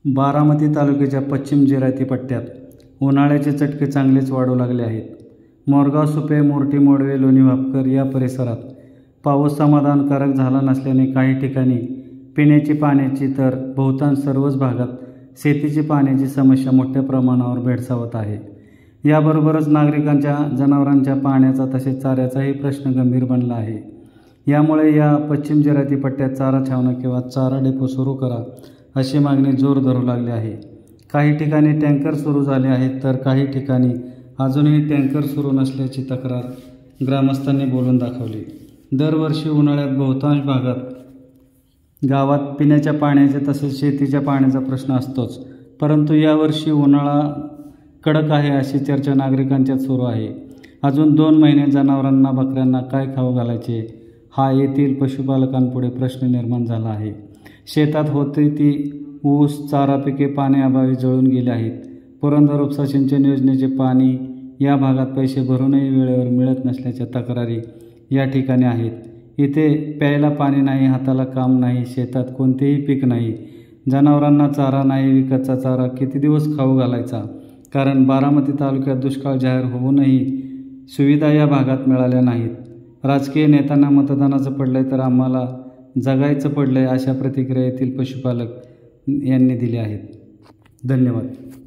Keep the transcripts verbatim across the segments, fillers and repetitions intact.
बारामती तालुक्याच्या पश्चिम जिरायती पट्ट्यात उन्हाळ्याचे चटके चांगलेच वाढू लागले आहेत. मोरगाव, सुपे, मोर्टी, मोडवे, लोणी वापकर या परिसरात पाऊस समाधानकारक झाला नसल्याने काही ठिकाणी पिण्याची पाण्याची तर बहुतांश सर्वच भागात शेतीची पाण्याची समस्या मोठ्या प्रमाणावर भेडसावत आहे. याबरोबरच नागरिकांच्या, जनावरांच्या पाण्याचा तसेच चाऱ्याचाही प्रश्न गंभीर बनला आहे. यामुळे या पश्चिम जिरायती पट्ट्यात चारा छावणी किंवा चारा डेपो सुरू करा अशी मागणी जोर धरू लागली आहे. काही ठिकाणी टँकर सुरू झाले आहेत तर काही ठिकाणी अजूनही टँकर सुरू नसल्याची तक्रार ग्रामस्थांनी बोलून दाखवली. दरवर्षी उन्हाळ्यात बहुतांश भागात गावात पिण्याच्या पाण्याचे तसेच शेतीच्या पाण्याचा प्रश्न असतोच, परंतु यावर्षी उन्हाळा कडक आहे अशी चर्चा नागरिकांच्यात सुरू आहे. अजून दोन महिने जनावरांना, बकऱ्यांना काय खाऊ घालायचे हा येथील पशुपालकांपुढे प्रश्न निर्माण झाला आहे. शेतात होती ती ऊस, चारा पिके पाण्याअभावी जळून गेली आहेत. पुरंदर उपसा सिंचन योजनेचे पाणी या भागात पैसे भरूनही वेळेवर मिळत नसल्याच्या तक्रारी या ठिकाणी आहेत. इथे प्यायला पाणी नाही, हाताला काम नाही, शेतात कोणतेही पीक नाही, जनावरांना चारा नाही, विकतचा चारा किती दिवस खाऊ घालायचा? कारण बारामती तालुक्यात दुष्काळ जाहीर होऊनही सुविधा या भागात मिळाल्या नाहीत. राजकीय नेत्यांना मतदानाचं पडलंय तर आम्हाला जगायचं पडलंय अशा प्रतिक्रिया येथील पशुपालक यांनी दिल्या आहेत. धन्यवाद.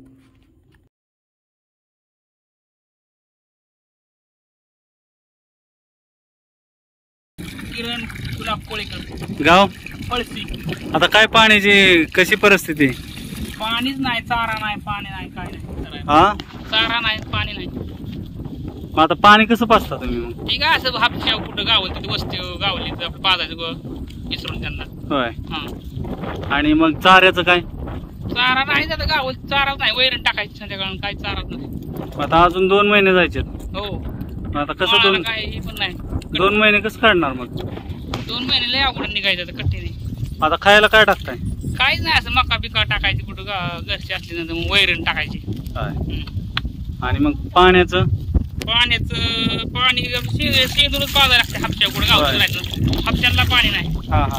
गाव आता काय पाण्याची कशी परिस्थिती? पाणीच नाही, चारा नाही, पाणी नाही, काय नाही. हा, चारा नाही, पाणी नाही. मग आता पाणी कसं पाजता तुम्ही? मग ठीक आहे, असं हापशा कुठं गावल तिथे वस्ती गावली तर पाजायचं विसरून त्यांना. होय. हा, आणि मग चाऱ्याचं काय? चारा नाही, आता गावल चारा नाही, वैरण टाकायची संध्याकाळ, काय चाराच नाही. आता अजून दोन महिने जायचे. हो, आता कसं दोन काय हे पण नाही. दोन महिने कसं काढणार? मग दोन महिने लय अवघड निघायचं कट्टीने. आता खायला काय टाकताय? काहीच नाही, असं मका पिका टाकायची कुठं घरची असली नंतर मग वैरण टाकायची. आणि मग पाण्याचं पाण्याचं पाणी शेतूनच पाजायला लागते. हापशा कुठं गावचं नाही, हापशाला पाणी नाही. हा हा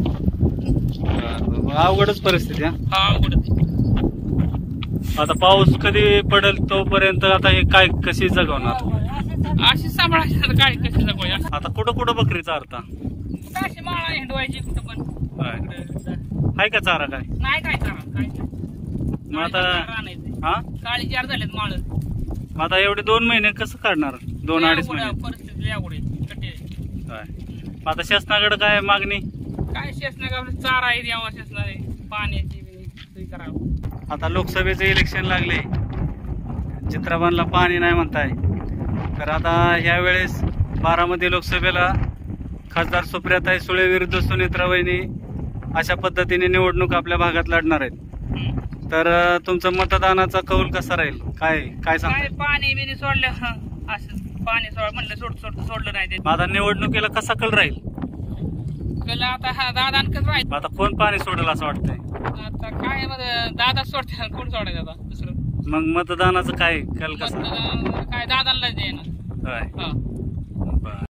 हा, अवघडच परिस्थिती. हा, अवघडच. आता पाऊस कधी पडेल तोपर्यंत आता हे काय कशी जगवणार? अशी सांभाळायची, काय कशी जगवायची? आता कुठं कुठं बकरी चारता? अशी माळा हिंडवायची कुठं पण. आहे का चारा? काय नाही, काय चारा काय मग आता? हा, काळी चार झालेत माळ. मग आता एवढे दोन महिने कसं काढणार? दोन अडीच महिने परिस्थिती अवघड आहे. मग आता शासनाकडे काय मागणी? काय शासनाकडे चारा आहे द्यावा, शासनाने पाण्याची सोय करावं. आता लोकसभेचे इलेक्शन लागले, चित्राबांना पाणी नाही म्हणताय, तर आता ह्या वेळेस बारामती लोकसभेला खासदार सुप्रियाताई सुळे विरुद्ध सुनेत्रा वहिनी अशा पद्धतीने निवडणूक आपल्या भागात लढणार आहेत. तर तुमचं मतदानाचा कौल कसा राहील? काय काय सांग? पाणी बिनी सोडलं, असं पाणी सोड म्हणलं सोड सोड सोडलं नाही. आता निवडणुकीला कसा कल राहील? कल आता हा दादा कसं राहील? आता कोण पाणी सोडेल असं वाटतंय? आता काय दादा सोडते, कोण सोडायचं आता दुसरं? मग मतदानाचं काय कल कसं? काय दादाला देणार. होय.